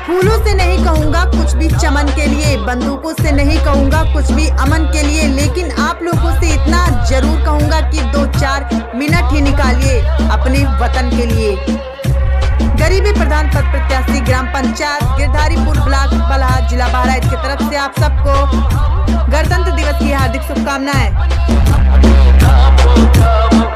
फूलों से नहीं कहूँगा कुछ भी चमन के लिए, बंदूकों से नहीं कहूँगा कुछ भी अमन के लिए, लेकिन आप लोगों से इतना जरूर कहूँगा कि 2-4 मिनट ही निकालिए अपने वतन के लिए। गरीबी प्रधान पद प्रत्याशी ग्राम पंचायत गिरधारीपुर ब्लॉक बलहा जिला बहराइच की तरफ से आप सबको गणतंत्र दिवस की हार्दिक शुभकामनाएं।